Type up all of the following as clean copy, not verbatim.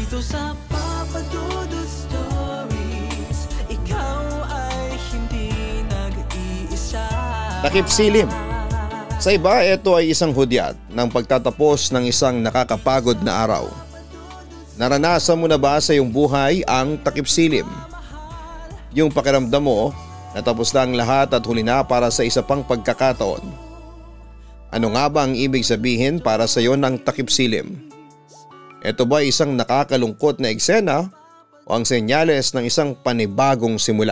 Dito sa Papa Dudut Stories, ikaw ay hindi nag-iisa. Takip silim. Sa iba, ito ay isang hudyat ng pagtatapos ng isang nakakapagod na araw. Naranasan mo na ba sa iyong buhay ang takip silim? Yung pakiramdam mo, natapos na ang lahat at huli na para sa isa pang pagkakataon. Ano nga ba ang ibig sabihin para sa iyo ng takip silim? Ito ba isang nakakalungkot na eksena o ang senyales ng isang panibagong simula?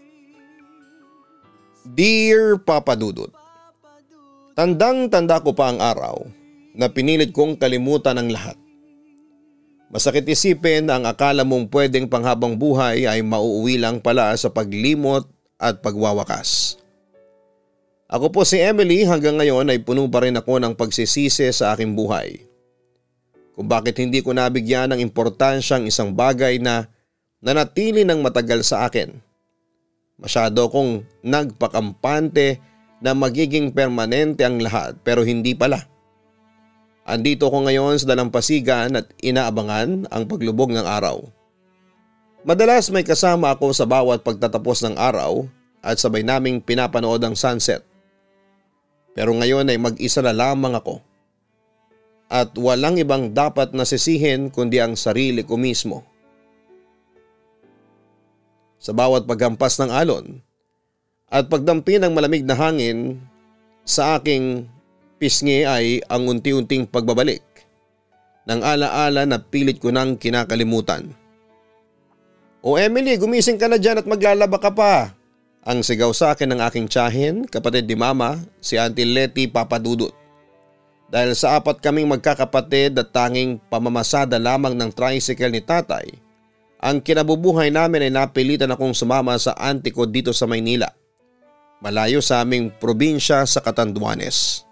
Dear Papa Dudut, tandang-tanda ko pa ang araw na pinilit kong kalimutan ang lahat. Masakit isipin na ang akala mong pwedeng panghabang buhay ay mauuwi lang pala sa paglimot at pagwawakas. Ako po si Emily, hanggang ngayon ay puno pa rin ako ng pagsisisi sa aking buhay. Kung bakit hindi ko nabigyan ng importansya ang isang bagay na nanatili ng matagal sa akin. Masyado kong nagpakampante na magiging permanente ang lahat pero hindi pala. Andito ko ngayon sa dalampasigan at inaabangan ang paglubog ng araw. Madalas may kasama ako sa bawat pagtatapos ng araw at sabay naming pinapanood ang sunset. Pero ngayon ay mag-isa na lamang ako. At walang ibang dapat nasisihin kundi ang sarili ko mismo. Sa bawat paghampas ng alon at pagdampi ng malamig na hangin sa aking pisngi ay ang unti-unting pagbabalik ng alaala na pilit ko nang kinakalimutan. O Emily, gumising ka na dyan at maglalaba ka pa. Ang sigaw sa akin ng aking tiyahin, kapatid ni Mama, si Auntie Letty Papadudut. Dahil sa apat kaming magkakapatid at tanging pamamasada lamang ng tricycle ni tatay, ang kinabubuhay namin ay napilitan akong sumama sa auntie ko dito sa Maynila, malayo sa aming probinsya sa Catanduanes.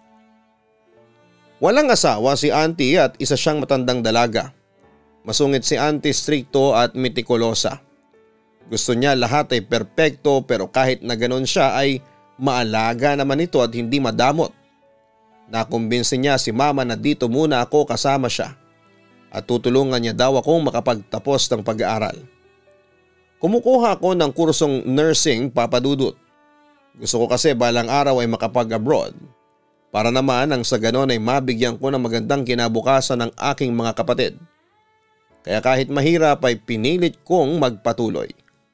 Walang asawa si auntie at isa siyang matandang dalaga. Masungit si auntie, strikto at mitikulosa. Gusto niya lahat ay perpekto pero kahit na ganon siya ay maalaga naman ito at hindi madamot. Nakumbinsi niya si Mama na dito muna ako kasama siya at tutulungan niya daw akong makapagtapos ng pag-aaral. Kumukuha ako ng kursong nursing, Papa Dudut. Gusto ko kasi balang araw ay makapag-abroad para naman ang sa ganon ay mabigyan ko ng magandang kinabukasan ng aking mga kapatid. Kaya kahit mahirap ay pinilit kong magpatuloy.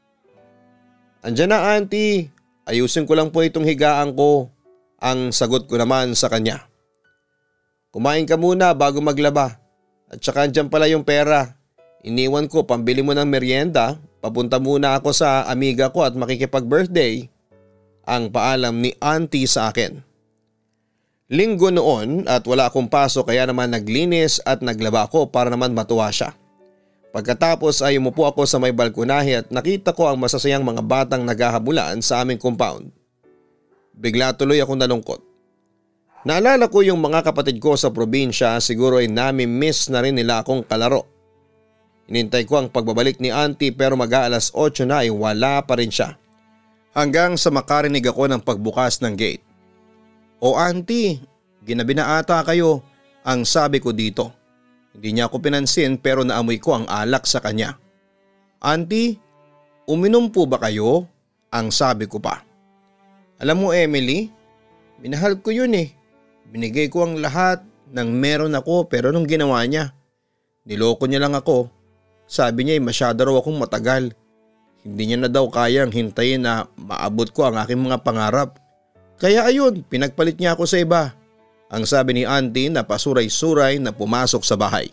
Andiyan na auntie, ayusin ko lang po itong higaan ko. Ang sagot ko naman sa kanya. Kumain ka muna bago maglaba. At saka andyan pala yung pera. Iniwan ko pambili mo ng merienda. Papunta muna ako sa amiga ko at makikipag-birthday. Ang paalam ni auntie sa akin. Linggo noon at wala akong pasok kaya naman naglinis at naglaba ako para naman matuwa siya. Pagkatapos ay umupo ako sa may balkonahe at nakita ko ang masasayang mga batang naghahabulan sa aming compound. Bigla tuloy akong nalungkot. Naalala ko yung mga kapatid ko sa probinsya, siguro ay nami-miss na rin nila akong kalaro. Inintay ko ang pagbabalik ni auntie pero mag-aalas 8 na ay wala pa rin siya. Hanggang sa makarinig ako ng pagbukas ng gate. O auntie, ginabi na ata kayo, ang sabi ko dito. Hindi niya ako pinansin pero naamoy ko ang alak sa kanya. Auntie, uminom po ba kayo? Ang sabi ko pa. Alam mo Emily, minahal ko yun eh. Binigay ko ang lahat ng meron ako pero nung ginawa niya, niloko niya lang ako. Sabi niya ay masyado raw akong matagal. Hindi niya na daw kayang hintayin na maabot ko ang aking mga pangarap. Kaya ayun, pinagpalit niya ako sa iba. Ang sabi ni auntie na pasuray-suray na pumasok sa bahay.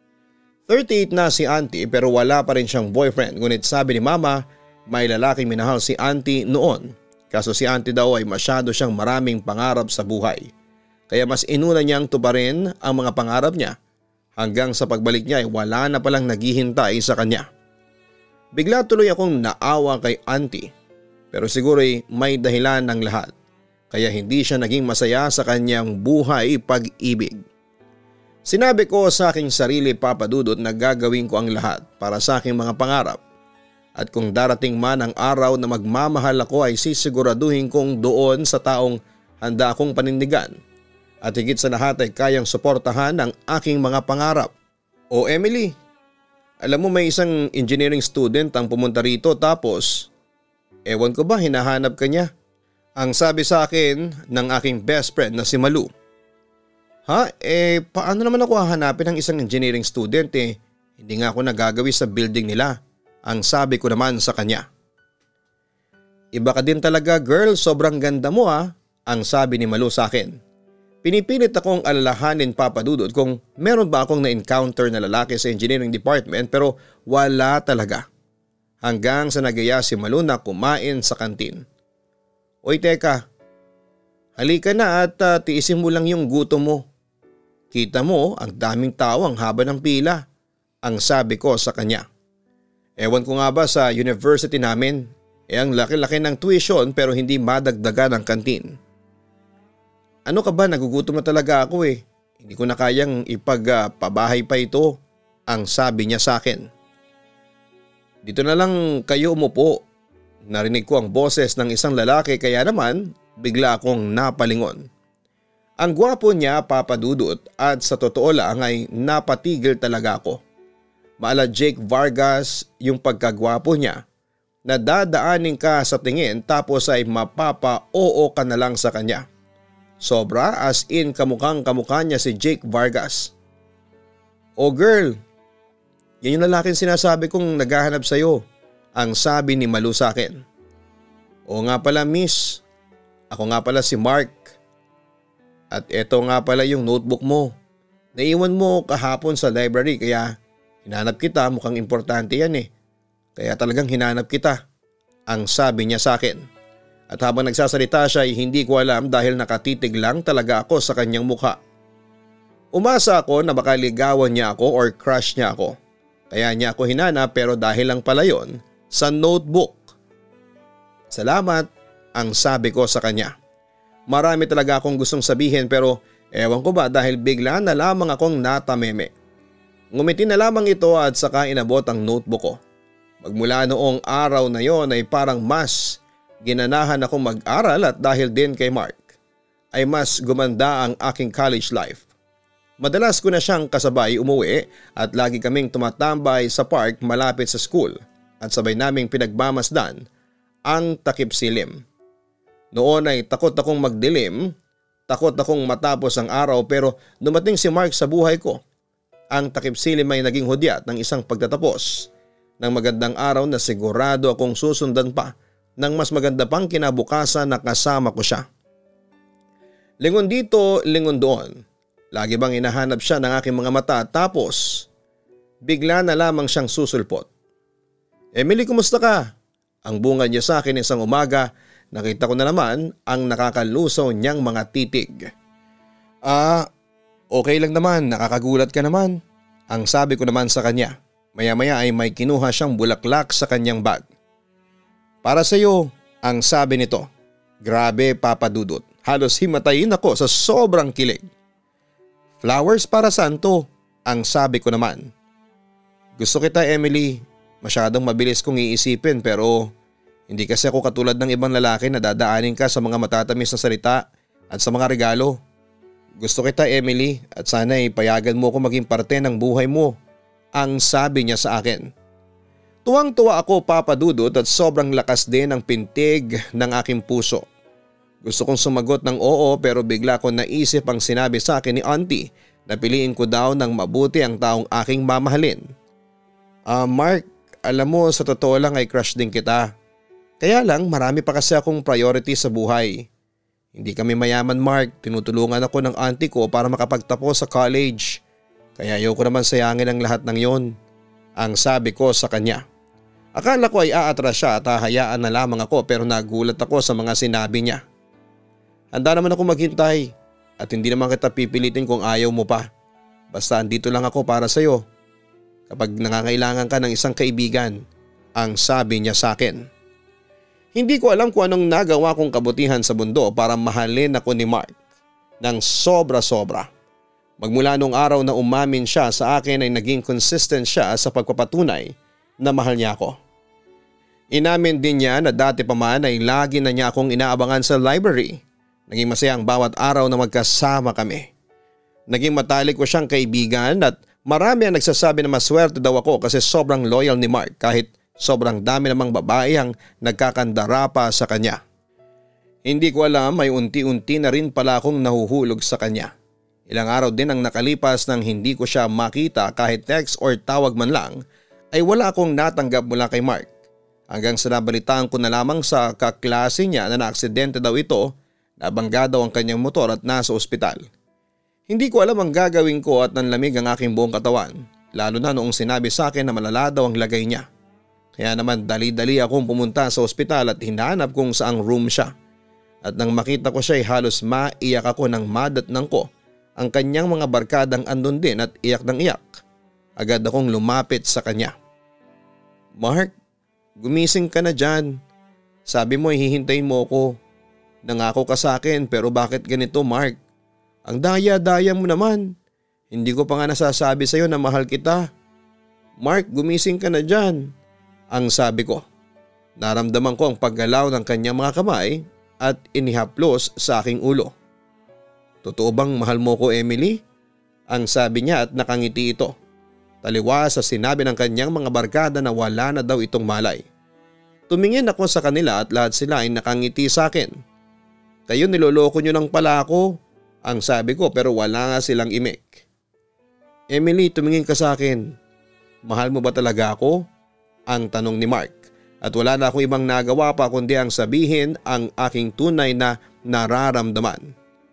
38 na si auntie pero wala pa rin siyang boyfriend. Ngunit sabi ni Mama, may lalaking minahal si auntie noon. Kaso si auntie daw ay masyado siyang maraming pangarap sa buhay. Kaya mas inuna niyang tuparin ang mga pangarap niya. Hanggang sa pagbalik niya ay wala na palang naghihintay sa kanya. Bigla tuloy akong naawa kay auntie. Pero siguro ay may dahilan ng lahat. Kaya hindi siya naging masaya sa kanyang buhay pag-ibig. Sinabi ko sa aking sarili, Papa Dudut, na gagawin ko ang lahat para sa aking mga pangarap. At kung darating man ang araw na magmamahal ako ay sisiguraduhin kong doon sa taong handa akong panindigan. At higit sa lahat ay kayang suportahan ang aking mga pangarap. O Emily, Alam mo may isang engineering student ang pumunta rito tapos ewan ko ba hinahanap ka niya. Ang sabi sa akin ng aking best friend na si Malu. Ha? Paano naman ako hahanapin ng isang engineering student Hindi nga ako nagagawi sa building nila. Ang sabi ko naman sa kanya. Iba ka din talaga girl, sobrang ganda mo ang sabi ni Malu sa akin. Pinipilit akong alalahanin Papa Dudut kung meron ba akong na-encounter na lalaki sa engineering department pero wala talaga. Hanggang sa nagaya si Malu na kumain sa kantin. Oy teka, halika na at tiisin mo lang yung gutom mo. Kita mo ang daming tao ang haba ng pila. Ang sabi ko sa kanya. Ewan ko nga ba sa university namin, ang laki-laki ng tuition pero hindi madagdagan ang kantin. Ano ka ba, nagugutom na talaga ako Hindi ko na kayang ipagpabahay pa ito, ang sabi niya sa akin. Dito na lang kayo umupo. Narinig ko ang boses ng isang lalaki kaya naman bigla akong napalingon. Ang gwapo niya Papa Dudut at sa totoo lang ay napatigil talaga ako. Maala Jake Vargas yung pagkagwapo niya na dadaanin ka sa tingin tapos ay mapapa-oo ka na lang sa kanya. Sobra as in kamukhang kamukha niya si Jake Vargas. Oh girl, yan yung lalaking sinasabi kong naghahanap sa'yo, ang sabi ni Malu sa akin. Oo nga pala miss, ako nga pala si Mark. At eto nga pala yung notebook mo. Naiwan mo kahapon sa library kaya hinanap kita, mukhang importante yan Kaya talagang hinanap kita, ang sabi niya sa akin. At habang nagsasalita siya ay hindi ko alam dahil nakatitig lang talaga ako sa kanyang mukha. Umasa ako na baka ligawan niya ako or crush niya ako. Kaya niya ako hinanap pero dahil lang pala yon sa notebook. Salamat, ang sabi ko sa kanya. Marami talaga akong gustong sabihin pero ewan ko ba dahil bigla na lamang akong natameme. Ngumiti na lamang ito at saka inabot ang notebook ko. Magmula noong araw na yon ay parang mas ginanahan akong mag-aral at dahil din kay Mark ay mas gumanda ang aking college life. Madalas ko na siyang kasabay umuwi at lagi kaming tumatambay sa park malapit sa school at sabay naming pinagmamasdan ang takip silim. Noon ay takot akong magdilim, takot akong matapos ang araw pero dumating si Mark sa buhay ko. Ang takip silim ay naging hudyat ng isang pagtatapos ng magandang araw na sigurado akong susundan pa ng mas maganda pang kinabukasan na kasama ko siya. Lingon dito, lingon doon. Lagi bang hinahanap siya ng aking mga mata tapos bigla na lamang siyang susulpot. Emily, kumusta ka? Ang bunga niya sa akin isang umaga, nakita ko na naman ang nakakalusaw niyang mga titig. Okay lang naman, nakakagulat ka naman. Ang sabi ko naman sa kanya. Maya-maya ay may kinuha siyang bulaklak sa kanyang bag. Para sa iyo, ang sabi nito. Grabe Papa Dudut, halos himatayin ako sa sobrang kilig. Flowers para saan to? Ang sabi ko naman. Gusto kita Emily, masyadong mabilis kong iisipin pero hindi kasi ako katulad ng ibang lalaki na dadaanin ka sa mga matatamis na salita at sa mga regalo. Gusto kita Emily at sana payagan mo ako maging parte ng buhay mo, ang sabi niya sa akin. Tuwang-tuwa ako Papa Dudut at sobrang lakas din ang pintig ng aking puso. Gusto kong sumagot ng oo pero bigla ko naisip ang sinabi sa akin ni Auntie na piliin ko daw ng mabuti ang taong aking mamahalin. Mark, alam mo sa totoo lang ay crush din kita. Kaya lang marami pa kasi akong priority sa buhay. Hindi kami mayaman Mark, tinutulungan ako ng auntie ko para makapagtapos sa college. Kaya ayoko naman sayangin ang lahat ng yon, ang sabi ko sa kanya. Akala ko ay aatras siya at hahayaan na lamang ako pero nagulat ako sa mga sinabi niya. Handa naman ako maghintay at hindi naman kita pipilitin kung ayaw mo pa. Basta andito lang ako para sa iyo kapag nangangailangan ka ng isang kaibigan, ang sabi niya sa akin. Hindi ko alam kung anong nagawa kong kabutihan sa mundo para mahalin ako ni Mark ng sobra-sobra. Magmula nung araw na umamin siya sa akin ay naging consistent siya sa pagpapatunay na mahal niya ako. Inamin din niya na dati pa man ay lagi na niya akong inaabangan sa library. Naging masaya ang bawat araw na magkasama kami. Naging matalik ko siyang kaibigan at Marami ang nagsasabi na maswerte daw ako kasi sobrang loyal ni Mark kahit sobrang dami namang babae ang nagkakandara pa sa kanya. Hindi ko alam, may unti-unti na rin pala akong nahuhulog sa kanya. Ilang araw din ang nakalipas nang hindi ko siya makita kahit text or tawag man lang ay wala akong natanggap mula kay Mark. Hanggang sa nabalitaan ko na lamang sa kaklase niya na naaksidente daw ito, nabangga daw ang kanyang motor at nasa ospital. Hindi ko alam ang gagawin ko at nanlamig ang aking buong katawan, lalo na noong sinabi sa akin na malala daw ang lagay niya. Kaya naman dali-dali akong pumunta sa ospital at hinanap kung saang room siya. At nang makita ko siya ay halos maiyak ako ng madatnang ko ang kanyang mga barkadang andun din at iyak ng iyak. Agad akong lumapit sa kanya. Mark, gumising ka na dyan. Sabi mo hihintayin mo ko. Nangako ka sa akin pero bakit ganito Mark? Ang daya-daya mo naman. Hindi ko pa nga nasasabi sa iyo na mahal kita. Mark, gumising ka na dyan. Ang sabi ko. Naramdaman ko ang paggalaw ng kanyang mga kamay at inihaplos sa aking ulo. Totoo bang mahal mo ko Emily? Ang sabi niya at nakangiti ito. Taliwas sa sinabi ng kanyang mga barkada na wala na daw itong malay. Tumingin ako sa kanila at lahat sila ay nakangiti sa akin. Kayo niloloko nyo lang pala ako. Ang sabi ko pero wala nga silang imik. Emily, tumingin ka sa akin. Mahal mo ba talaga ako? Ang tanong ni Mark. At wala na akong ibang nagawa pa kundi ang sabihin ang aking tunay na nararamdaman.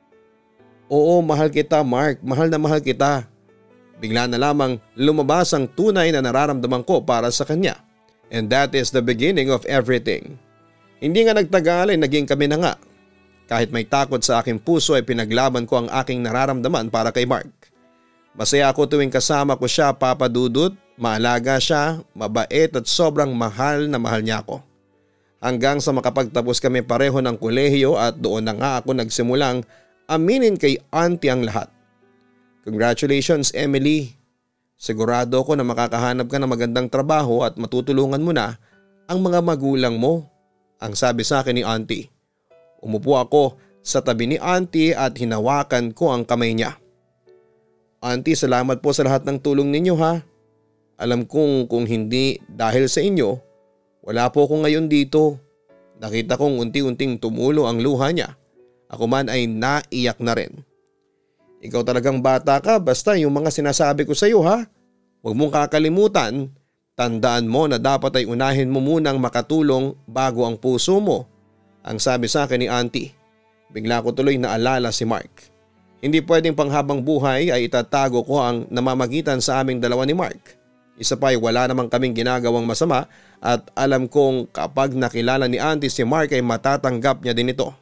Oo, mahal kita Mark, mahal na mahal kita. Bigla na lamang lumabas ang tunay na nararamdaman ko para sa kanya. And that is the beginning of everything. Hindi nga nagtagal ay naging kami na nga. Kahit may takot sa aking puso ay pinaglaban ko ang aking nararamdaman para kay Mark. Masaya ako tuwing kasama ko siya, Papa Dudut. Maalaga siya, mabait at sobrang mahal na mahal niya ako. Hanggang sa makapagtapos kami pareho ng kolehiyo at doon na nga ako nagsimulang aminin kay auntie ang lahat. Congratulations Emily. Sigurado ako na makakahanap ka ng magandang trabaho at matutulungan mo na ang mga magulang mo. Ang sabi sa akin ni auntie. Umupo ako sa tabi ni auntie at hinawakan ko ang kamay niya. Auntie, salamat po sa lahat ng tulong ninyo ha. Alam kong kung hindi dahil sa inyo, wala po ako ngayon dito. Nakita kong unti-unting tumulo ang luha niya. Ako man ay naiyak na rin. Ikaw talagang bata ka basta yung mga sinasabi ko sa iyo ha. Huwag mong kakalimutan. Tandaan mo na dapat ay unahin mo munang makatulong bago ang puso mo. Ang sabi sa akin ni auntie. Bigla ko tuloy naalala si Mark. Hindi pwedeng panghabang buhay ay itatago ko ang namamagitan sa aming dalawa ni Mark. Isa pa ay wala namang kaming ginagawang masama at alam kong kapag nakilala ni auntie si Mark ay matatanggap niya din ito.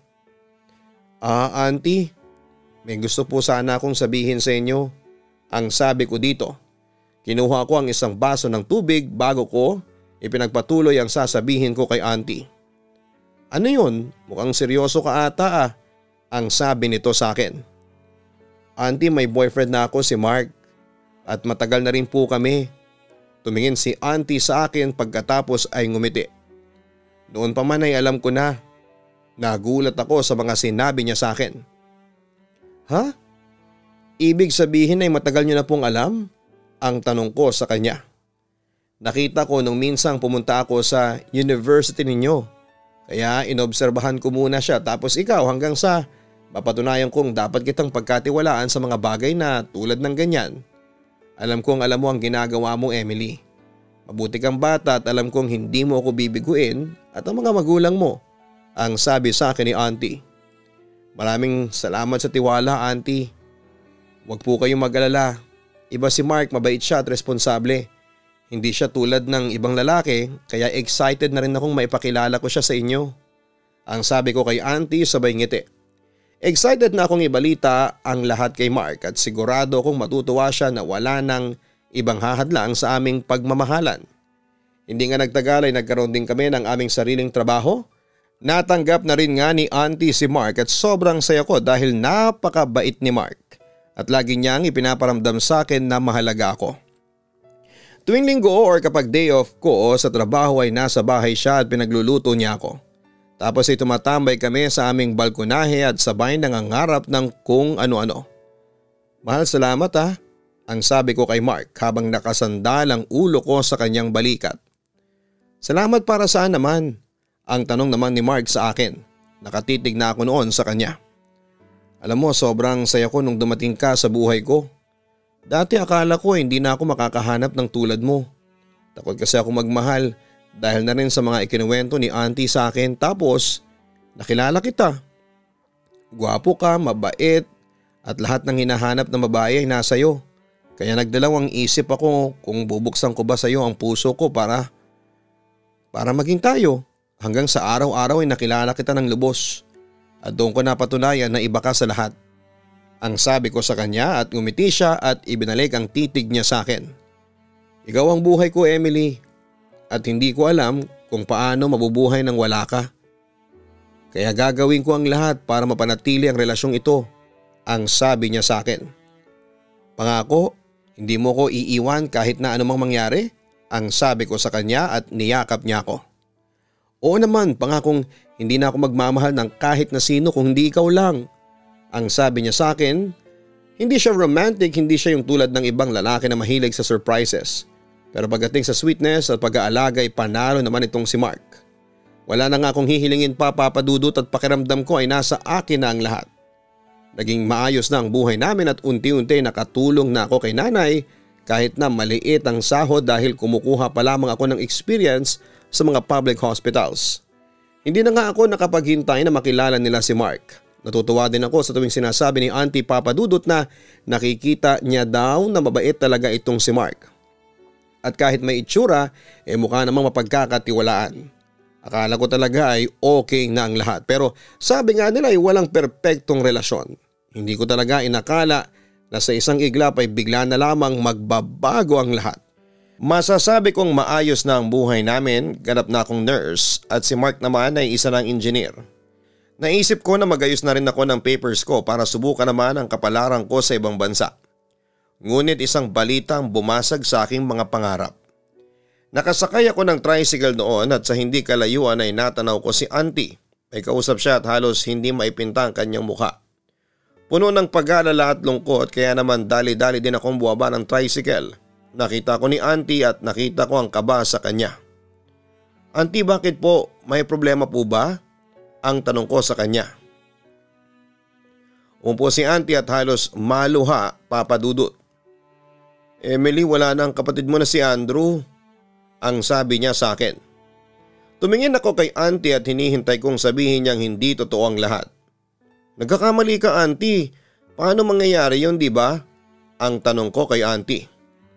Auntie, may gusto po sana akong sabihin sa inyo. Ang sabi ko dito. Kinuha ko ang isang baso ng tubig bago ko ipinagpatuloy ang sasabihin ko kay auntie. Ano yun? Mukhang seryoso ka ata ah. Ang sabi nito sa akin. Auntie, may boyfriend na ako si Mark at matagal na rin po kami. Tumingin si auntie sa akin pagkatapos ay ngumiti. Noon pa man ay alam ko na. Nagulat ako sa mga sinabi niya sa akin. Ha? Ibig sabihin ay matagal niyo na pong alam? Ang tanong ko sa kanya. Nakita ko nung minsang pumunta ako sa university ninyo. Kaya inobserbahan ko muna siya tapos ikaw hanggang sa mapatunayan kong dapat kitang pagkatiwalaan sa mga bagay na tulad ng ganyan. Alam kong alam mo ang ginagawa mo Emily. Mabuti kang bata at alam kong hindi mo ako bibiguin at ang mga magulang mo. Ang sabi sa akin ni auntie. Maraming salamat sa tiwala auntie. Huwag po kayong mag-alala. Iba si Mark, mabait siya at responsable. Hindi siya tulad ng ibang lalaki kaya excited na rin akong maipakilala ko siya sa inyo. Ang sabi ko kay auntie sabay ngiti. Excited na akong ibalita ang lahat kay Mark at sigurado akong matutuwa siya na wala nang ibang hahadlang sa aming pagmamahalan. Hindi nga nagtagal ay nagkaroon din kami ng aming sariling trabaho. Natanggap na rin nga ni auntie si Mark at sobrang saya ko dahil napakabait ni Mark at lagi niyang ipinaparamdam sa akin na mahalaga ako. Tuwing linggo or kapag day off ko sa trabaho ay nasa bahay siya at pinagluluto niya ako. Tapos ay tumatambay kami sa aming balkonahe at sabay nangangarap ng kung ano-ano. Mahal, salamat ha. Ang sabi ko kay Mark habang nakasandal ang ulo ko sa kanyang balikat. Salamat para saan naman? Ang tanong naman ni Mark sa akin. Nakatitig na ako noon sa kanya. Alam mo, sobrang saya ko nung dumating ka sa buhay ko. Dati akala ko hindi na ako makakahanap ng tulad mo. Takot kasi ako magmahal dahil na rin sa mga ikinuwento ni auntie sa akin, tapos nakilala kita. Gwapo ka, mabait at lahat ng hinahanap na babae ay nasa iyo. Kaya nagdalawang isip ako kung bubuksan ko ba sa iyo ang puso ko para maging tayo. Hanggang sa araw-araw ay nakilala kita ng lubos at doon ko napatunayan na iba ka sa lahat. Ang sabi ko sa kanya at ngumiti siya at ibinalik ang titig niya sa akin. Ikaw ang buhay ko, Emily, at hindi ko alam kung paano mabubuhay nang wala ka. Kaya gagawin ko ang lahat para mapanatili ang relasyong ito, ang sabi niya sa akin. Pangako, hindi mo ko iiwan kahit na anumang mangyari, ang sabi ko sa kanya at niyakap niya ako. Oo naman, pangakong hindi na ako magmamahal ng kahit na sino kung hindi ikaw lang. Ang sabi niya sa akin, hindi siya romantic, hindi siya yung tulad ng ibang lalaki na mahilig sa surprises. Pero pagdating sa sweetness at pag-aalaga ay panalo naman itong si Mark. Wala na nga akong hihilingin pa, Papa Dudut, at pakiramdam ko ay nasa akin na ang lahat. Naging maayos na ang buhay namin at unti-unti nakatulong na ako kay nanay kahit na maliit ang sahod dahil kumukuha pa lamang ako ng experience sa mga public hospitals. Hindi na nga ako nakapaghintay na makilala nila si Mark. Natutuwa din ako sa tuwing sinasabi ni Auntie Papa Dudut na nakikita niya daw na mabait talaga itong si Mark. At kahit may itsura, mukha namang mapagkakatiwalaan. Akala ko talaga ay okay na ang lahat, pero sabi nga nila ay walang perpektong relasyon. Hindi ko talaga inakala na sa isang iglap ay bigla na lamang magbabago ang lahat. Masasabi kong maayos na ang buhay namin, ganap na akong nurse at si Mark naman ay isa ng engineer. Naisip ko na magayos na rin ako ng papers ko para subukan naman ang kapalaran ko sa ibang bansa. Ngunit isang balita ang bumasag sa aking mga pangarap. Nakasakay ako ng tricycle noon at sa hindi kalayuan ay natanaw ko si auntie. May kausap siya at halos hindi maipinta ang kanyang mukha. Puno ng pag-aalala at lungkot kaya naman dali-dali din akong buwaba ng tricycle. Nakita ko ni auntie at nakita ko ang kaba sa kanya. Auntie, bakit po? May problema po ba? Ang tanong ko sa kanya. Umupo si auntie at halos maluha, Papa Dudut. Emily, wala na ang kapatid mo na si Andrew. Ang sabi niya sa akin. Tumingin ako kay auntie at hinihintay kong sabihin niyang hindi totoo ang lahat. Nagkakamali ka, auntie. Paano mangyayari yun, di ba? Ang tanong ko kay auntie.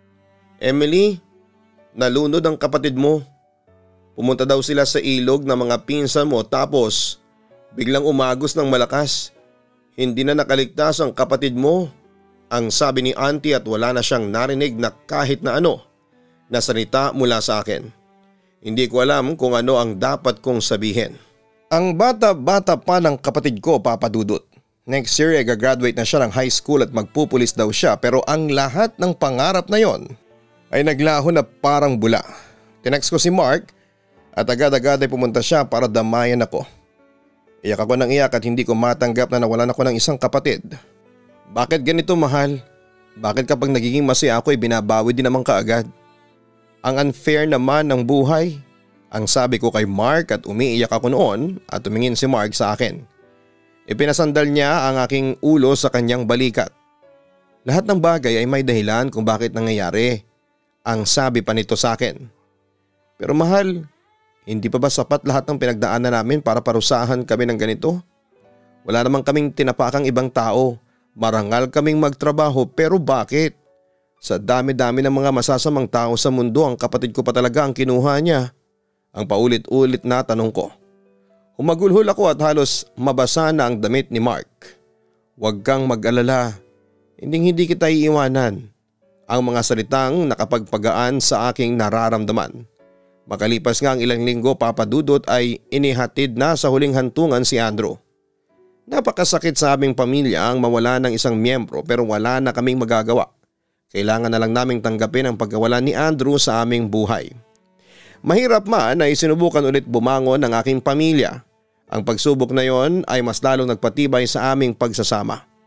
Emily, nalunod ang kapatid mo. Pumunta daw sila sa ilog ng mga pinsan mo tapos biglang umagos ng malakas. Hindi na nakaligtas ang kapatid mo. Ang sabi ni auntie at wala na siyang narinig na kahit na ano na salita mula sa akin. Hindi ko alam kung ano ang dapat kong sabihin. Ang bata-bata pa ng kapatid ko, Papa Dudut. Next year ay gagraduate na siya ng high school at magpupulis daw siya, pero ang lahat ng pangarap na yon ay naglaho na parang bula. Tinext ko si Mark at agad-agad ay pumunta siya para damayan ako. Iyak ako ng iyak at hindi ko matanggap na nawalan ako ng isang kapatid. Bakit ganito, mahal? Bakit kapag nagiging masaya ako ay binabawi din naman kaagad? Ang unfair naman ng buhay. Ang sabi ko kay Mark at umiiyak ako noon at tumingin si Mark sa akin. Ipinasandal niya ang aking ulo sa kanyang balikat. Lahat ng bagay ay may dahilan kung bakit nangyayari. Ang sabi pa nito sa akin. Pero mahal, hindi pa ba sapat lahat ng pinagdaanan namin para parusahan kami ng ganito? Wala namang kaming tinapakang ibang tao. Marangal kaming magtrabaho, pero bakit? Sa dami-dami ng mga masasamang tao sa mundo, ang kapatid ko pa talaga ang kinuha niya. Ang paulit-ulit na tanong ko. Humagulhol ako at halos mabasa na ang damit ni Mark. Huwag kang mag-alala. Hindi kita iiwanan. Ang mga salitang nakapagpagaan sa aking nararamdaman. Makalipas nga ang ilang linggo, Papa Dudut, ay inihatid na sa huling hantungan si Andrew. Napakasakit sa aming pamilya ang mawala ng isang miyembro pero wala na kaming magagawa. Kailangan na lang naming tanggapin ang pagkawala ni Andrew sa aming buhay. Mahirap man ay sinubukan ulit bumangon ng aking pamilya. Ang pagsubok na yon ay mas lalong nagpatibay sa aming pagsasama.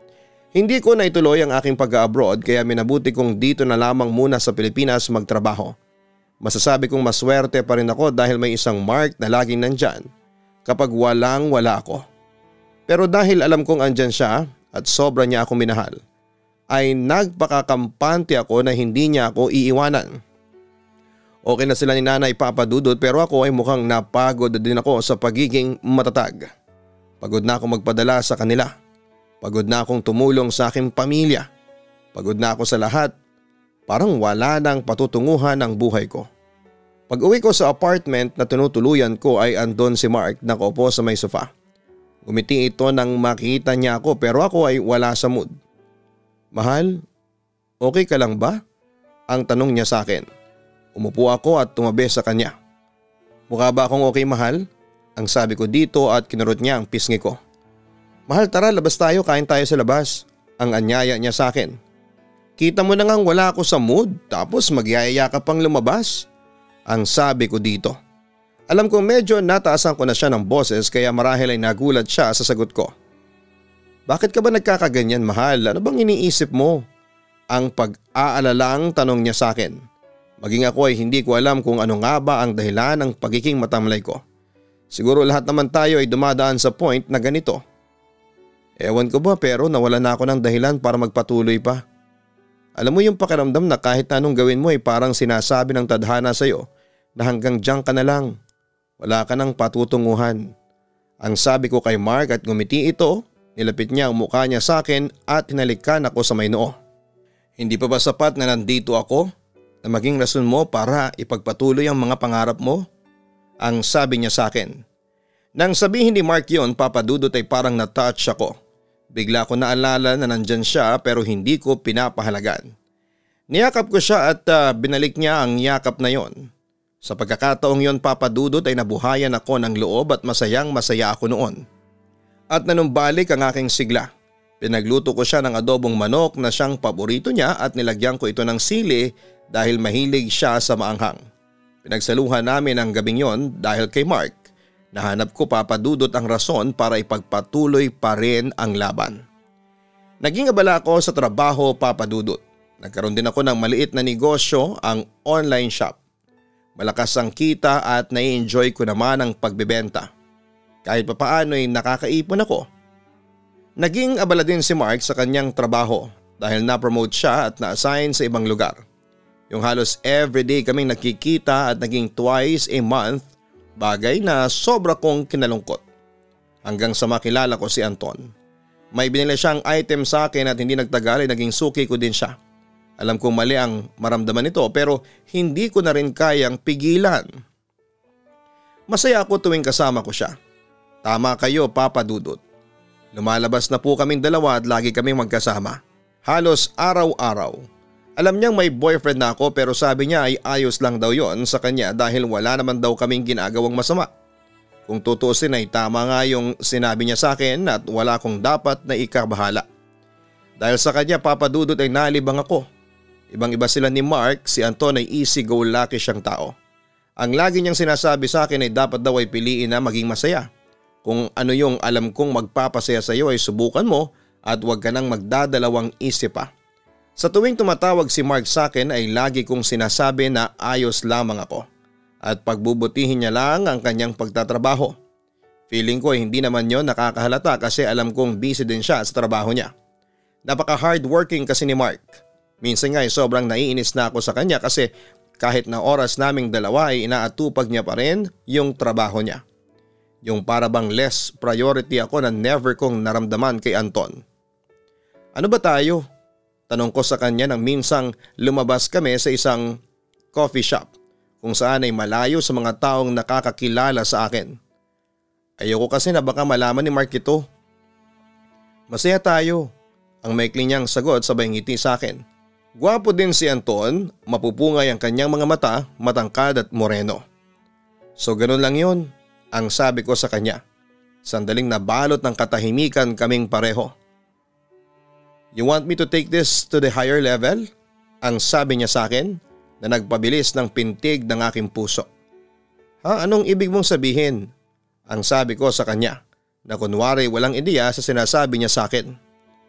Hindi ko na ituloy ang aking pag-abroad kaya minabuti kong dito na lamang muna sa Pilipinas magtrabaho. Masasabi kong maswerte pa rin ako dahil may isang Mark na laging nandyan kapag wala ako. Pero dahil alam kong andyan siya at sobra niya ako minahal, ay nagpakakampante ako na hindi niya ako iiwanan. Okay na sila ni Nanay Papa Dudut pero ako ay mukhang napagod din ako sa pagiging matatag. Pagod na ako magpadala sa kanila. Pagod na akong tumulong sa aking pamilya. Pagod na ako sa lahat. Parang wala nang patutunguhan ang buhay ko. Pag uwi ko sa apartment na tinutuluyan ko ay andon si Mark nakaupo sa may sofa. Gumiti ito nang makita niya ako pero ako ay wala sa mood. Mahal, okay ka lang ba? Ang tanong niya sa akin. Umupo ako at tumabi sa kanya. Mukha ba akong okay, mahal? Ang sabi ko dito at kinurot niya ang pisngi ko. Mahal, tara, labas tayo, kain tayo sa labas. Ang anyaya niya sa akin. Kita mo na ngang wala ako sa mood tapos magyayaya ka pang lumabas. Ang sabi ko dito. Alam ko medyo nataasan ko na siya ng boses kaya marahil ay nagulat siya sa sagot ko. Bakit ka ba nagkakaganyan, mahal? Ano bang iniisip mo? Ang pag-aalalang tanong niya sa akin. Maging ako ay hindi ko alam kung ano nga ba ang dahilan ng pagiging matamlay ko. Siguro lahat naman tayo ay dumadaan sa point na ganito. Ewan ko ba pero nawala na ako ng dahilan para magpatuloy pa. Alam mo yung pakiramdam na kahit anong gawin mo ay parang sinasabi ng tadhana sa'yo na hanggang diyan ka na lang. Wala ka ng patutunguhan. Ang sabi ko kay Mark at ngumiti ito, nilapit niya ang mukha niya sa akin at hinalikan ako sa may noo. Hindi pa ba sapat na nandito ako na maging rason mo para ipagpatuloy ang mga pangarap mo? Ang sabi niya sa akin. Nang sabihin ni Mark yon, Papa Dudut ay parang na-touch ako. Bigla ko naalala na nandyan siya pero hindi ko pinapahalagan. Niyakap ko siya at binalik niya ang yakap na yon. Sa pagkakataong yon, Papa Dudut, ay nabuhayan ako ng loob at masayang masaya ako noon. At nanumbalik ang aking sigla. Pinagluto ko siya ng adobong manok na siyang paborito niya at nilagyan ko ito ng sili dahil mahilig siya sa maanghang. Pinagsaluhan namin ang gabing yon dahil kay Mark. Nahanap ko, Papa Dudut, ang rason para ipagpatuloy pa rin ang laban. Naging abala ako sa trabaho, Papa Dudut. Nagkaroon din ako ng maliit na negosyo, ang online shop. Malakas ang kita at nai-enjoy ko naman ang pagbebenta. Kahit papaano ay nakakaipon ako. Naging abala din si Mark sa kanyang trabaho dahil na-promote siya at na-assign sa ibang lugar. Yung halos everyday kaming nakikita at naging twice a month, bagay na sobra kong kinalungkot. Hanggang sa makilala ko si Anton. May binili siyang item sa akin at hindi nagtagal ay naging suki ko din siya. Alam kong mali ang maramdaman nito pero hindi ko na rin kayang pigilan. Masaya ako tuwing kasama ko siya. Tama kayo, Papa Dudut. Lumalabas na po kaming dalawa at lagi kaming magkasama. Halos araw-araw. Alam niyang may boyfriend na ako pero sabi niya ay ayos lang daw yon sa kanya dahil wala naman daw kaming ginagawang masama. Kung tutuusin ay tama nga yung sinabi niya sa akin at wala akong dapat na ikabahala. Dahil sa kanya, Papa Dudut, ay nalibang ako. Ibang-iba sila ni Mark, si Anton ay easy-go-lucky siyang tao. Ang lagi niyang sinasabi sa akin ay dapat daw ay piliin na maging masaya. Kung ano yung alam kong magpapasaya sa iyo ay subukan mo at huwag ka nang magdadalawang isip pa. Sa tuwing tumatawag si Mark sa akin ay lagi kong sinasabi na ayos lamang ako at pagbubutihin niya lang ang kanyang pagtatrabaho. Feeling ko ay hindi naman yon nakakahalata kasi alam kong busy din siya sa trabaho niya. Napaka-hardworking kasi ni Mark. Minsan nga ay sobrang naiinis na ako sa kanya kasi kahit na oras naming dalawa ay inaatupag niya pa rin yung trabaho niya. Yung para bang less priority ako na never kong naramdaman kay Anton. Ano ba tayo? Tanong ko sa kanya nang minsang lumabas kami sa isang coffee shop kung saan ay malayo sa mga taong nakakakilala sa akin. Ayoko kasi na baka malaman ni Mark ito. Masaya tayo. Ang maikli niyang sagot sabay ngiti sa akin. Gwapo din si Anton, mapupungay ang kanyang mga mata, matangkad at moreno. So ganun lang yun, ang sabi ko sa kanya. Sandaling nabalot ng katahimikan kaming pareho. You want me to take this to the higher level? Ang sabi niya sa akin na nagpabilis ng pintig ng aking puso. Ha, anong ibig mong sabihin? Ang sabi ko sa kanya na kunwari walang ideya sa sinasabi niya sa akin.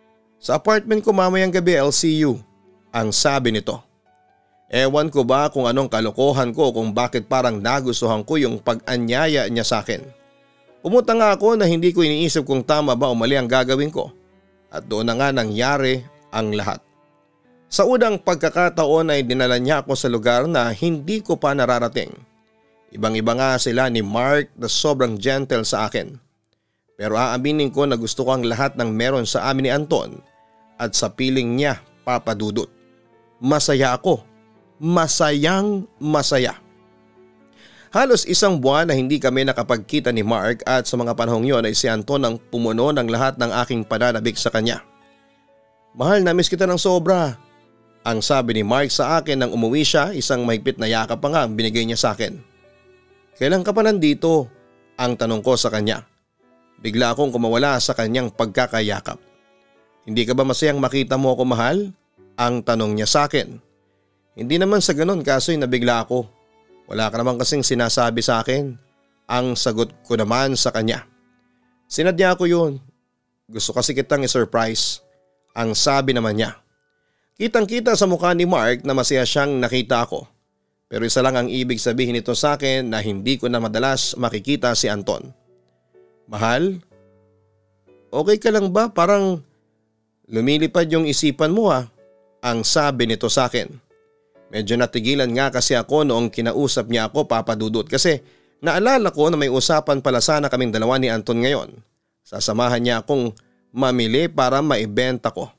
Sa apartment ko mamayang gabi, I'll see you, ang sabi nito. Ewan ko ba kung anong kalokohan ko kung bakit parang nagustuhan ko yung pag-anyaya niya sa akin. Pumunta nga ako na hindi ko iniisip kung tama ba o mali ang gagawin ko. At doon na nga nangyari ang lahat. Sa unang pagkakataon ay dinala niya ako sa lugar na hindi ko pa nararating. Ibang-iba nga sila ni Mark na sobrang gentle sa akin. Pero aaminin ko na gusto ko ang lahat ng meron sa amin ni Anton at sa piling niya, Papa Dudut. Masaya ako. Masayang masaya. Halos isang buwan na hindi kami nakapagkita ni Mark at sa mga panahong yon ay si Anton ang pumuno ng lahat ng aking pananabik sa kanya. Mahal, namiss kita ng sobra. Ang sabi ni Mark sa akin nang umuwi siya, isang mahigpit na yakap pa nga ang binigay niya sa akin. Kailan ka pa nandito? Ang tanong ko sa kanya. Bigla akong kumawala sa kanyang pagkakayakap. Hindi ka ba masayang makita mo ako, mahal? Ang tanong niya sa akin. Hindi naman sa ganun, kaso'y nabigla ako. Wala ka naman kasing sinasabi sa akin. Ang sagot ko naman sa kanya. Sinadya ko yun. Gusto kasi kitang i-surprise. Ang sabi naman niya. Kitang-kita sa mukha ni Mark na masaya siyang nakita ako. Pero isa lang ang ibig sabihin nito sa akin na hindi ko na madalas makikita si Anton. Mahal? Okay ka lang ba? Parang lumilipad yung isipan mo ha. Ang sabi nito sa akin. Medyo natigilan nga kasi ako noong kinausap niya ako, Papa Dudut, kasi naalala ko na may usapan pala sana kaming dalawa ni Anton ngayon. Sasamahan niya akong mamili para maibenta ko.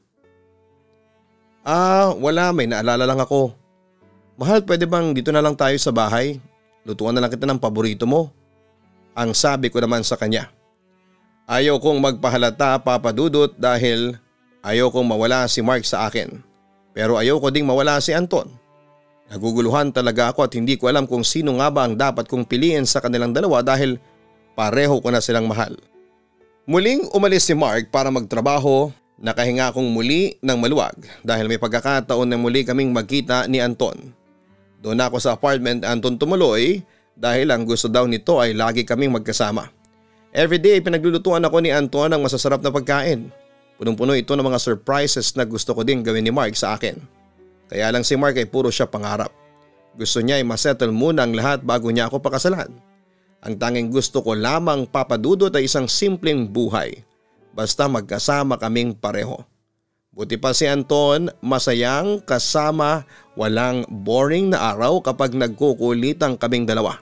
Wala, may naalala lang ako. Mahal, pwede bang dito na lang tayo sa bahay? Lutuan na lang kita ng paborito mo. Ang sabi ko naman sa kanya. Ayaw kong magpahalata, Papa Dudut, dahil ayaw kong mawala si Mark sa akin. Pero ayaw ko ding mawala si Anton. Naguguluhan talaga ako at hindi ko alam kung sino nga ba ang dapat kong piliin sa kanilang dalawa dahil pareho ko na silang mahal. Muling umalis si Mark para magtrabaho, nakahinga akong muli ng maluwag dahil may pagkakataon na muli kaming magkita ni Anton. Doon ako sa apartment ni Anton tumuloy dahil ang gusto daw nito ay lagi kaming magkasama. Everyday pinaglulutuan ako ni Anton ng masasarap na pagkain. Punong-puno ito ng mga surprises na gusto ko din gawin ni Mark sa akin. Kaya lang si Mark ay puro siya pangarap. Gusto niya ay masettle muna ang lahat bago niya ako pakasalan. Ang tanging gusto ko lamang, Papa Dudut, ay isang simpleng buhay. Basta magkasama kaming pareho. Buti pa si Anton, masayang kasama, walang boring na araw kapag nagkukulitan kaming dalawa.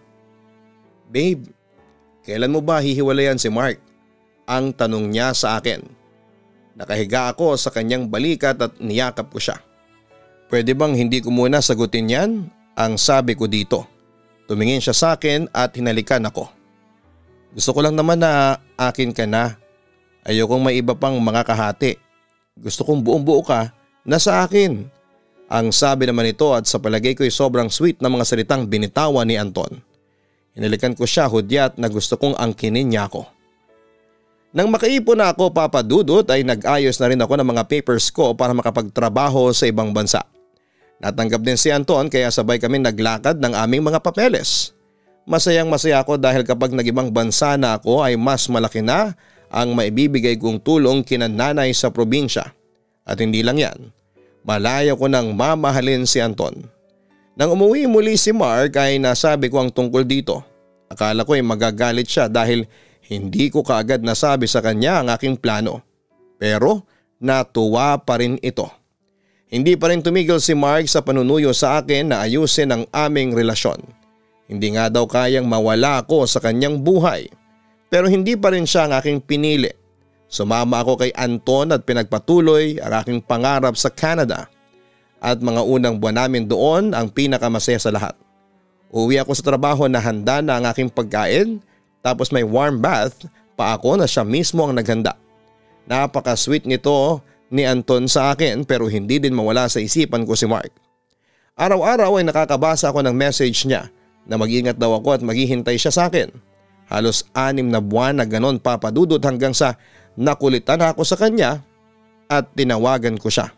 Babe, kailan mo ba hihiwalayan si Mark? Ang tanong niya sa akin. Nakahiga ako sa kanyang balikat at niyakap ko siya. Pwede bang hindi ko muna sagutin yan? Ang sabi ko dito. Tumingin siya sa akin at hinalikan ako. Gusto ko lang naman na akin ka na. Ayokong may iba pang mga kahati. Gusto kong buong buo ka na sa akin. Ang sabi naman ito at sa palagay ko ay sobrang sweet na mga salitang binitawan ni Anton. Hinalikan ko siya hudyat na gusto kong angkinin niya ako. Nang makaipon na ako, Papa Dudut, ay nag-ayos na rin ako ng mga papers ko para makapagtrabaho sa ibang bansa. Natanggap din si Anton kaya sabay kami naglakad ng aming mga papeles. Masayang masaya ako dahil kapag nag-ibang bansa na ako ay mas malaki na ang maibibigay kong tulong kina nanay sa probinsya. At hindi lang yan, malaya ko nang mamahalin si Anton. Nang umuwi muli si Mark ay nasabi ko ang tungkol dito. Akala ko ay magagalit siya dahil hindi ko kaagad nasabi sa kanya ang aking plano. Pero natuwa pa rin ito. Hindi pa rin tumigil si Mark sa panunuyo sa akin na ayusin ang aming relasyon. Hindi nga daw kayang mawala ako sa kanyang buhay. Pero hindi pa rin siya ang aking pinili. Sumama ako kay Anton at pinagpatuloy ang aking pangarap sa Canada. At mga unang buwan namin doon ang pinakamasaya sa lahat. Uwi ako sa trabaho na handa na ang aking pagkain, tapos may warm bath pa ako na siya mismo ang naghanda. Napaka-sweet nito ni Anton sa akin pero hindi din mawala sa isipan ko si Mark. Araw-araw ay nakakabasa ako ng message niya na mag-ingat daw ako at maghihintay siya sa akin. Halos 6 na buwan na ganon, Papa Dudut, hanggang sa nakulitan ako sa kanya at tinawagan ko siya.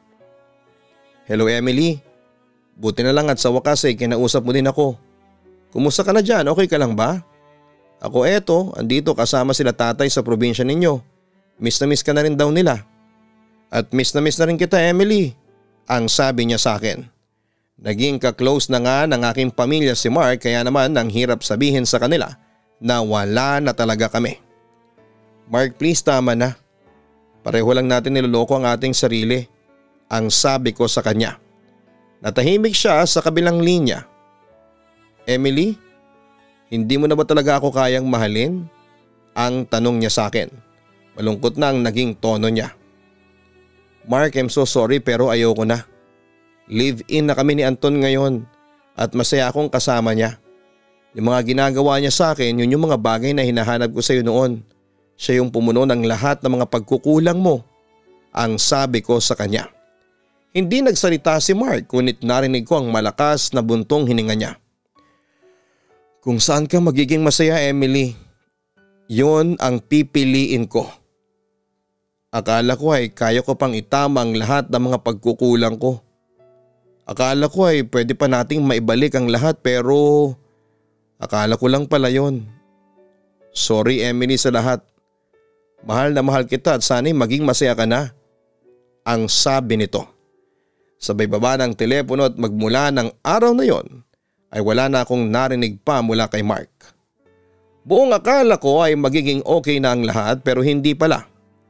Hello Emily, buti na lang at sa wakas ay kinausap mo din ako. Kumusta ka na dyan? Okay ka lang ba? Ako eto, andito kasama sila tatay sa probinsya ninyo. Miss na miss ka na rin daw nila. At miss na rin kita, Emily, ang sabi niya sa akin. Naging ka-close na nga ng aking pamilya si Mark kaya naman ang hirap sabihin sa kanila na wala na talaga kami. Mark, please, tama na. Pareho lang natin niloloko ang ating sarili, ang sabi ko sa kanya. Natahimik siya sa kabilang linya. Emily, hindi mo na ba talaga ako kayang mahalin? Ang tanong niya sa akin. Malungkot na ang naging tono niya. Mark, I'm so sorry pero ayoko na. Live-in na kami ni Anton ngayon at masaya akong kasama niya. Yung mga ginagawa niya sa akin, yun yung mga bagay na hinahanap ko sa iyo noon. Siya yung pumuno ng lahat ng mga pagkukulang mo, ang sabi ko sa kanya. Hindi nagsalita si Mark ngunit narinig ko ang malakas na buntong hininga niya. Kung saan ka magiging masaya, Emily, yun ang pipiliin ko. Akala ko ay kaya ko pang itama ang lahat ng mga pagkukulang ko. Akala ko ay pwede pa nating maibalik ang lahat pero akala ko lang pala yun. Sorry, Emily, sa lahat. Mahal na mahal kita at sana'y maging masaya ka na, ang sabi nito. Sabay baba ng telepono at magmula ng araw na yon ay wala na akong narinig pa mula kay Mark. Buong akala ko ay magiging okay na ang lahat pero hindi pala.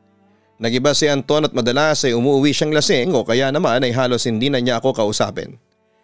Nagiba si Anton at madalas ay umuwi siyang lasing o kaya naman ay halos hindi na niya ako kausapin.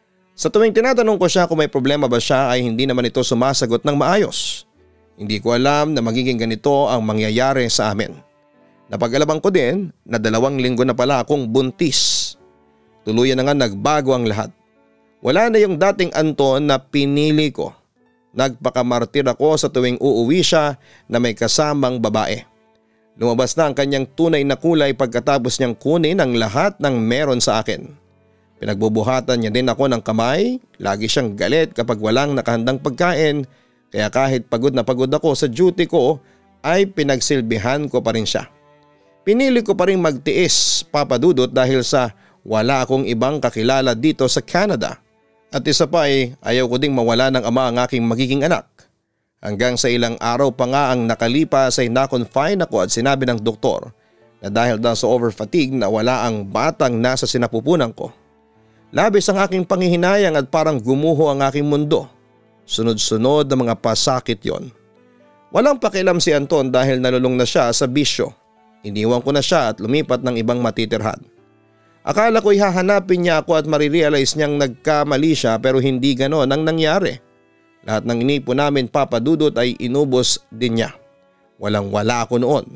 Sa tuwing tinatanong ko siya kung may problema ba siya ay hindi naman ito sumasagot ng maayos. Hindi ko alam na magiging ganito ang mangyayari sa amin. Napag-alabang ko din na 2 linggo na pala akong buntis. Tuluyan na nga nagbago ang lahat. Wala na yung dating Anton na pinili ko. Nagpakamartir ako sa tuwing uuwi siya na may kasamang babae. Lumabas na ang kanyang tunay na kulay pagkatapos niyang kunin ang lahat ng meron sa akin. Pinagbubuhatan niya din ako ng kamay, lagi siyang galit kapag walang nakahandang pagkain. Kaya kahit pagod na pagod ako sa duty ko ay pinagsilbihan ko pa rin siya. Pinili ko pa rin magtiis, Papa Dudut, dahil sa wala akong ibang kakilala dito sa Canada. At isa pa ay ayaw ko ding mawala ng ama ang aking magiging anak. Hanggang sa ilang araw pa nga ang nakalipas ay na-confine ako at sinabi ng doktor na dahil daw sa overfatigue na wala ang batang nasa sinapupunan ko. Labis ang aking panghihinayang at parang gumuho ang aking mundo. Sunod-sunod na mga pasakit yon. Walang pakialam si Anton dahil nalulong na siya sa bisyo. Iniwan ko na siya at lumipat ng ibang matitirhan. Akala ko'y hahanapin niya ako at marirealize niyang nagkamali siya pero hindi ganon ang nangyari. Lahat ng inipon namin, Papa Dudut, ay inubos din niya. Walang-wala ako noon.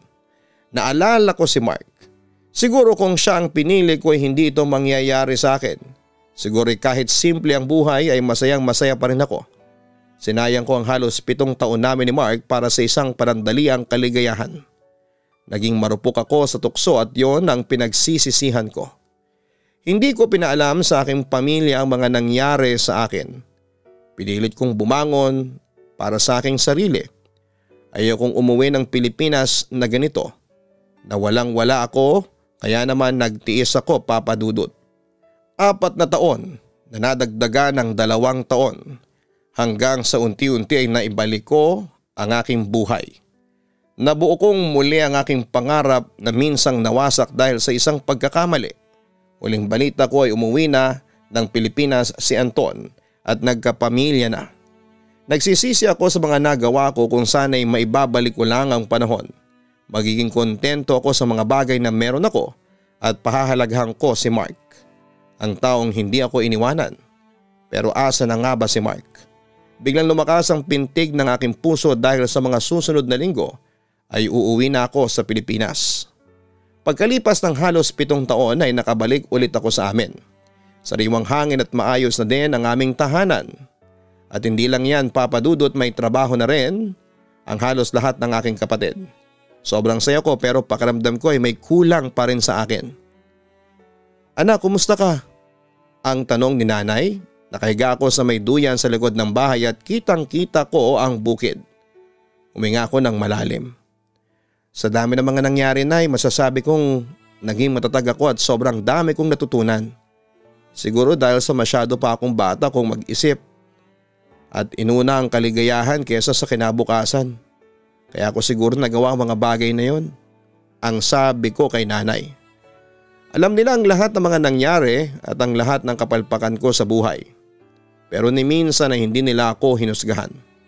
Naalala ko si Mark. Siguro kung siya ang pinili ko ay hindi ito mangyayari sa akin. Siguro kahit simple ang buhay ay masayang masaya pa rin ako. Sinayang ko ang halos 7 taon namin ni Mark para sa isang panandaliang kaligayahan. Naging marupok ako sa tukso at yon ang pinagsisisihan ko. Hindi ko pinaalam sa aking pamilya ang mga nangyari sa akin. Pinilit kong bumangon para sa aking sarili. Ayaw kong umuwi ng Pilipinas na ganito. Na walang-wala ako kaya naman nagtiis ako, Papa Dudut. 4 na taon na nadagdagan ng 2 taon. Hanggang sa unti-unti ay naibalik ko ang aking buhay. Nabuo kong muli ang aking pangarap na minsang nawasak dahil sa isang pagkakamali. Huling balita ko ay umuwi na ng Pilipinas si Anton at nagkapamilya na. Nagsisisi ako sa mga nagawa ko kung sana'y maibabalik ko lang ang panahon. Magiging kontento ako sa mga bagay na meron ako at pahahalagahan ko si Mark. Ang taong hindi ako iniwanan. Pero asa na nga ba si Mark? Biglang lumakas ang pintig ng aking puso dahil sa mga susunod na linggo ay uuwi na ako sa Pilipinas. Pagkalipas ng halos 7 taon ay nakabalik ulit ako sa amin. Sariwang hangin at maayos na din ang aming tahanan. At hindi lang yan, Papa Dudut, may trabaho na rin ang halos lahat ng aking kapatid. Sobrang saya ko pero pakiramdam ko ay may kulang pa rin sa akin. Anak, kumusta ka? Ang tanong ni nanay. Nakahiga ako sa may duyan sa likod ng bahay at kitang-kita ko ang bukid. Huminga ako ng malalim. Sa dami ng mga nangyari, Nay, masasabi kong naging matatag ako at sobrang dami kong natutunan. Siguro dahil sa masyado pa akong bata kung mag-isip. At inuna ang kaligayahan kesa sa kinabukasan. Kaya ako siguro nagawa ang mga bagay na yon. Ang sabi ko kay nanay. Alam nila ang lahat ng mga nangyari at ang lahat ng kapalpakan ko sa buhay. Pero ni minsan ay hindi nila ako hinusgahan.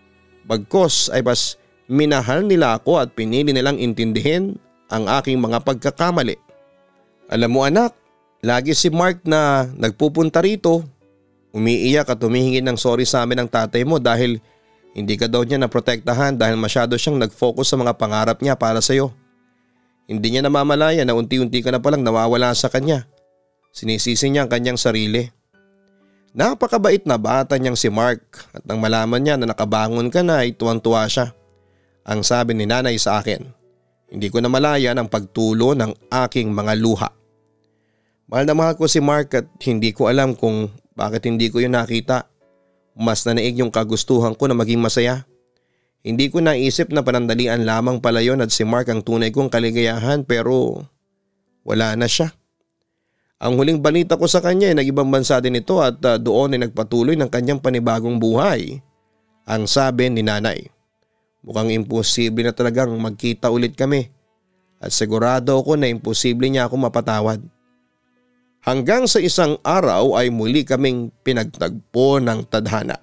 Bagkos ay mas minahal nila ako at pinili nilang intindihin ang aking mga pagkakamali. Alam mo anak, lagi si Mark na nagpupunta rito. Umiiyak at humihingi ng sorry sa amin ng tatay mo dahil hindi ka daw niya naprotektahan dahil masyado siyang nag-focus sa mga pangarap niya para sa iyo. Hindi niya namamalaya na unti-unti ka na palang nawawala sa kanya. Sinisisi niya ang kanyang sarili. Napakabait na bata niyang si Mark at nang malaman niya na nakabangon ka na ay tuwang-tuwa siya. Ang sabi ni nanay sa akin, hindi ko na malaya ang pagtulo ng aking mga luha. Mahal na mahal ko si Mark at hindi ko alam kung bakit hindi ko yun nakita. Mas nanaig yung kagustuhan ko na maging masaya. Hindi ko naisip na panandalian lamang pala yun at si Mark ang tunay kong kaligayahan pero wala na siya. Ang huling balita ko sa kanya ay nag-ibang bansa din ito at doon ay nagpatuloy ng kanyang panibagong buhay. Ang sabi ni nanay, mukhang imposible na talagang magkita ulit kami at sigurado ako na imposible niya ako mapatawad. Hanggang sa isang araw ay muli kaming pinagtagpo ng tadhana.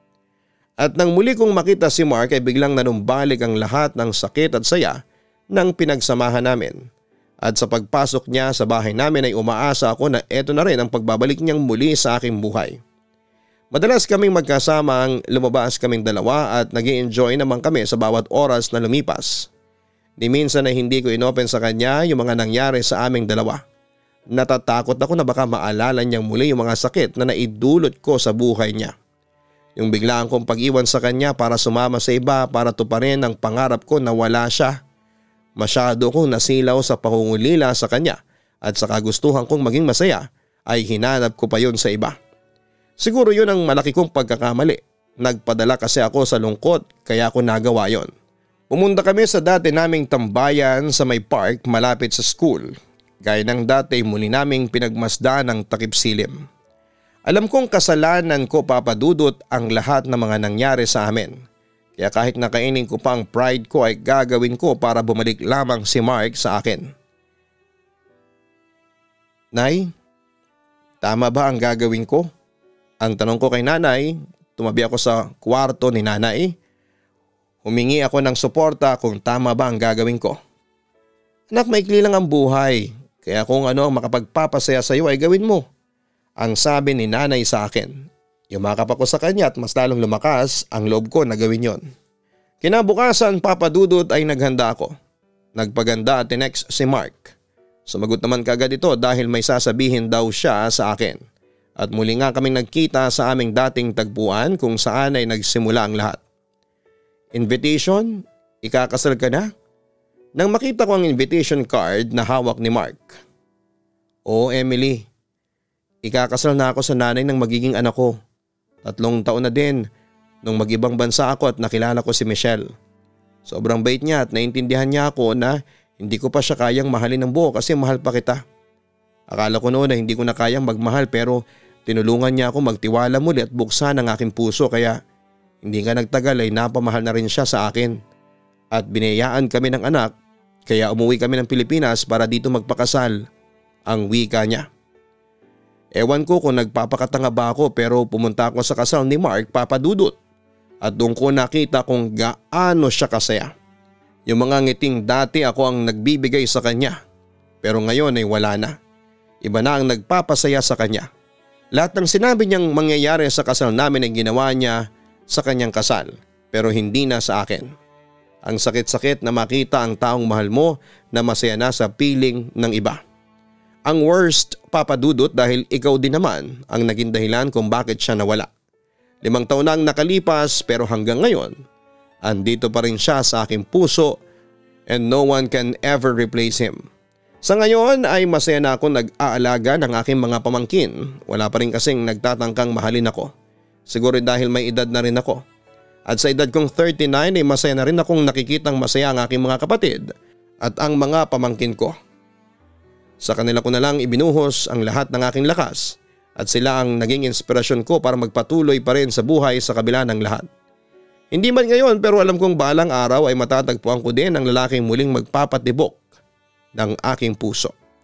At nang muli kong makita si Mark ay biglang nanumbalik ang lahat ng sakit at saya ng pinagsamahan namin. At sa pagpasok niya sa bahay namin ay umaasa ako na eto na rin ang pagbabalik niyang muli sa aking buhay. Madalas kaming magkasama ang lumabas kaming dalawa at nag-i-enjoy naman kami sa bawat oras na lumipas. Ni minsan ay hindi ko inopen sa kanya yung mga nangyari sa aming dalawa. Natatakot ako na baka maalala niyang muli yung mga sakit na naidulot ko sa buhay niya. Yung biglaan kong pag-iwan sa kanya para sumama sa iba para tuparin ang pangarap ko na wala siya. Masyado kong nasilaw sa pangungulila sa kanya at sa kagustuhan kong maging masaya ay hinanap ko pa yun sa iba. Siguro yun ang malaki kong pagkakamali. Nagpadala kasi ako sa lungkot kaya ako nagawa yon. Pumunta kami sa dati naming tambayan sa may park malapit sa school. Gaya ng dati muli naming pinagmasdan ng takip silim. Alam kong kasalanan ko papadudot ang lahat ng mga nangyari sa amin. Kaya kahit nakainin ko pa ang pride ko ay gagawin ko para bumalik lamang si Mark sa akin. Nay, tama ba ang gagawin ko? Ang tanong ko kay nanay, tumabi ako sa kwarto ni nanay. Humingi ako ng suporta kung tama ba ang gagawin ko. Anak, maikli lang ang buhay. Kaya kung ano ang makapagpapasaya sa iyo ay gawin mo. Ang sabi ni nanay sa akin. Yumakap ako sa kanya at mas lalong lumakas ang loob ko na gawin yon. Kinabukasan papadudot ay naghanda ako. Nagpaganda at tinext si Mark. Sumagot naman kagad ito dahil may sasabihin daw siya sa akin. At muli nga kaming nagkita sa aming dating tagpuan kung saan ay nagsimula ang lahat. Invitation? Ikakasal ka na? Nang makita ko ang invitation card na hawak ni Mark. Oo Emily, ikakasal na ako sa nanay ng magiging anak ko. 3 taon na din nung mag-ibang bansa ako at nakilala ko si Michelle. Sobrang bait niya at naintindihan niya ako na hindi ko pa siya kayang mahalin ng buo kasi mahal pa kita. Akala ko noon na hindi ko na kayang magmahal pero tinulungan niya ako magtiwala muli at buksan ang aking puso kaya hindi nga nagtagal ay napamahal na rin siya sa akin. At binayaan kami ng anak. Kaya umuwi kami ng Pilipinas para dito magpakasal, ang wika niya. Ewan ko kung nagpapakatanga ba ako pero pumunta ako sa kasal ni Mark papadudot at doon ko nakita kung gaano siya kasaya. Yung mga ngiting dati ako ang nagbibigay sa kanya pero ngayon ay wala na. Iba na ang nagpapasaya sa kanya. Lahat ng sinabi niyang mangyayari sa kasal namin ay ginawa niya sa kanyang kasal pero hindi na sa akin. Ang sakit-sakit na makita ang taong mahal mo na masaya na sa piling ng iba. Ang worst papadudot dahil ikaw din naman ang naging dahilan kung bakit siya nawala. 5 taon na ang nakalipas pero hanggang ngayon, andito pa rin siya sa aking puso and no one can ever replace him. Sa ngayon ay masaya na ako nag-aalaga ng aking mga pamangkin. Wala pa rin kasing nagtatangkang mahalin ako. Siguro dahil may edad na rin ako. At sa edad kong 39 ay masaya na rin akong nakikitang masaya ang aking mga kapatid at ang mga pamangkin ko. Sa kanila ko na lang ibinuhos ang lahat ng aking lakas at sila ang naging inspirasyon ko para magpatuloy pa rin sa buhay sa kabila ng lahat. Hindi man ngayon pero alam kong balang araw ay matatagpuan ko din ang lalaking muling magpapatibok ng aking puso.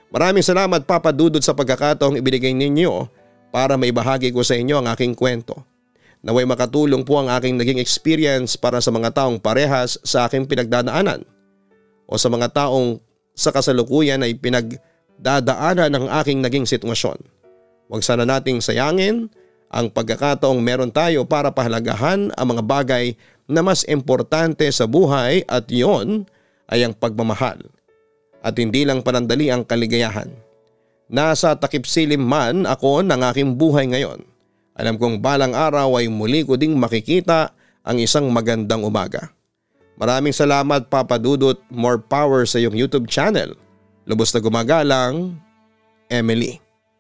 Maraming salamat Papa Dudut sa pagkakataong ibinigay ninyo para maibahagi ko sa inyo ang aking kwento. Naway makatulong po ang aking naging experience para sa mga taong parehas sa aking pinagdadaanan o sa mga taong sa kasalukuyan ay pinagdadaanan ng aking naging sitwasyon. Huwag sana nating sayangin ang pagkakataong meron tayo para pahalagahan ang mga bagay na mas importante sa buhay at yon ay ang pagmamahal. At hindi lang panandali ang kaligayahan. Nasa takip silim man ako ng aking buhay ngayon. Alam kong balang araw ay muli ko ding makikita ang isang magandang umaga. Maraming salamat Papa Dudut, more power sa iyong YouTube channel. Lubos na gumagalang, Emily.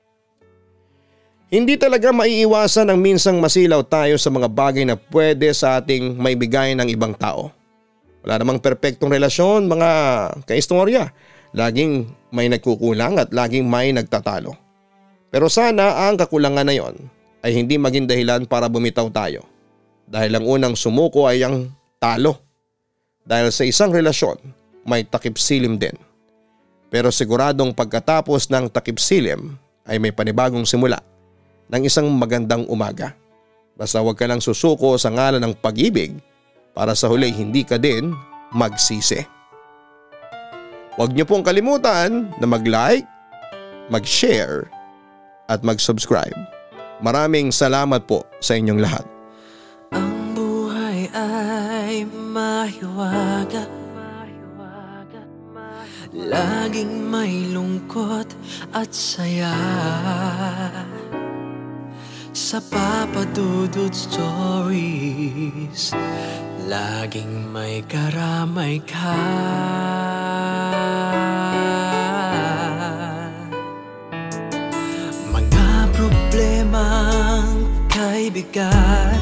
Hindi talaga maiiwasan ang minsang masilaw tayo sa mga bagay na pwede sa ating maibigay ng ibang tao. Wala namang perpektong relasyon mga kaistorya. Laging may nagkukulang at laging may nagtatalo. Pero sana ang kakulangan na yon ay hindi maging dahilan para bumitaw tayo. Dahil ang unang sumuko ay ang talo. Dahil sa isang relasyon may takip silim din. Pero siguradong pagkatapos ng takip silim ay may panibagong simula ng isang magandang umaga. Basta huwag ka lang susuko sa ngalan ng pag-ibig para sa huli hindi ka din magsisi. Huwag niyo pong kalimutan na mag-like, mag-share at mag-subscribe. Maraming salamat po sa inyong lahat. Ang buhay ay mahiwaga, laging may lungkot at saya. Sa Papa Dudut Stories, laging may karamay ka. Mga problemang kaibigan,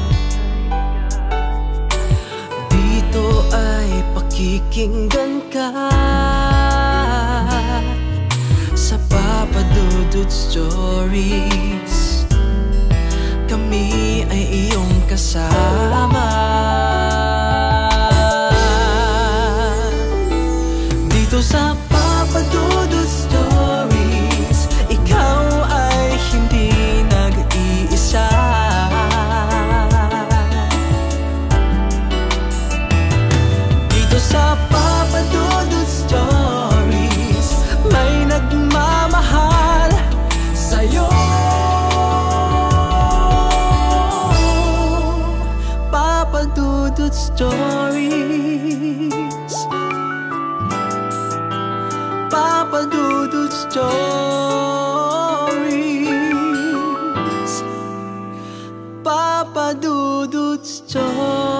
dito ay pakikinggan ka. Sa Papa Dudut Stories, kami ay iyong kasama. Dito sa Papa Dudut Stories, ikaw ay hindi nag-iisa. Dito sa Papa Dudut Stories, may nagmamahal sa'yo. Papa Dudut Stories, Papa Dudut Stories, Papa Dudut Stories.